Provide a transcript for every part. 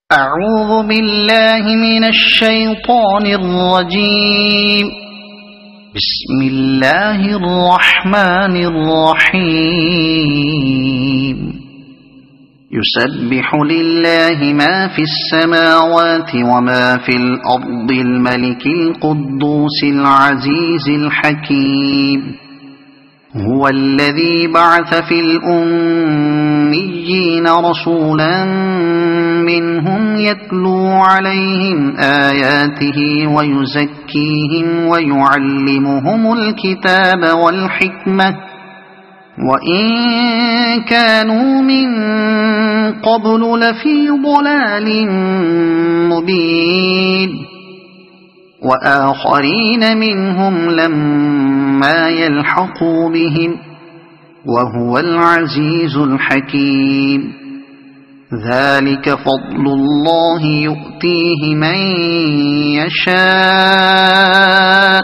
أعوذ بالله من الشيطان الرجيم. بسم الله الرحمن الرحيم. يسبح لله ما في السماوات وما في الأرض الملك القدوس العزيز الحكيم. هو الذي بعث في الأميين رسولا منهم يتلو عليهم آياته ويزكيهم ويعلمهم الكتاب والحكمة وإن كانوا من قبل لفي ضلال مبين. وآخرين منهم لما يلحقوا بهم وهو العزيز الحكيم. ذلك فضل الله يؤتيه من يشاء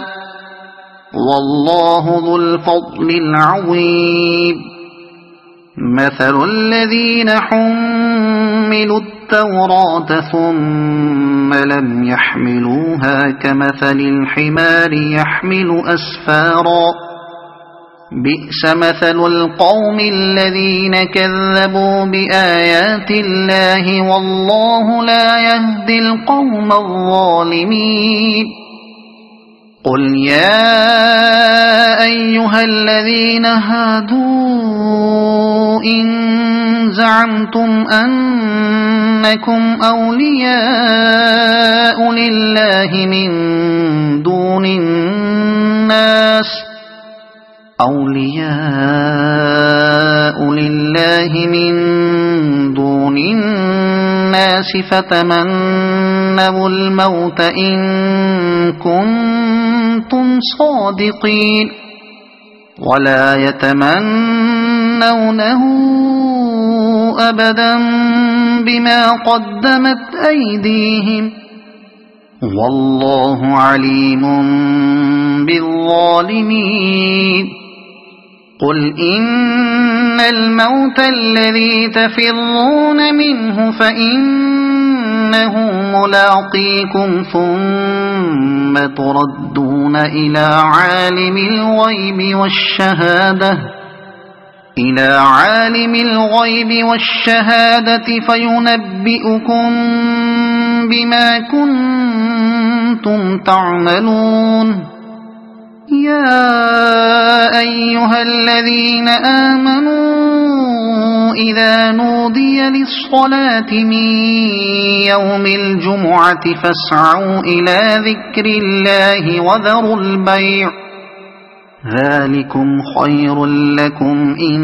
والله ذو الفضل العظيم. مثل الذين حملوا التوراة ثم لم يحملوها كمثل الحمار يحمل أسفارا بئس مثل القوم الذين كذبوا بآيات الله والله لا يهدي القوم الظالمين. قل يا أيها الذين هادوا إن زعمتم أنكم أولياء لله من دون الناس فتمنوا الموت إن كنتم صادقين ولا يتمنونه أبدا بما قدمت أيديهم والله عليم بالظالمين. قل إن الموت الذي تفرون منه فإنه ملاقيكم ثم تردون إلى عالم الغيب والشهادة فينبئكم بما كنتم تعملون. يا أيها الذين آمنوا إذا نودي للصلاة من يوم الجمعة فاسعوا إلى ذكر الله وذروا البيع ذلكم خير لكم إن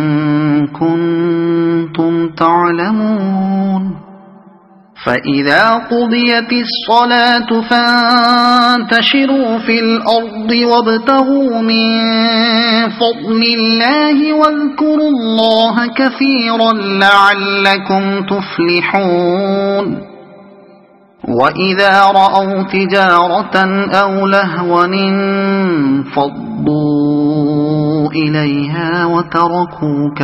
كنتم تعلمون. فإذا قضيت الصلاة فانتشروا في الأرض وابتغوا من فضل الله واذكروا الله كثيرا لعلكم تفلحون. وإذا رأوا تجارة أو لهوا انفضوا إليها وتركوك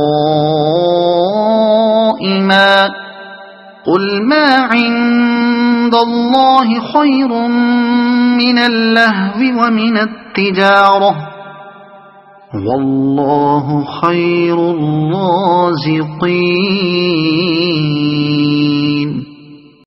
قائما قل ما عند الله خير من اللهو ومن التجارة والله خير الرازقين.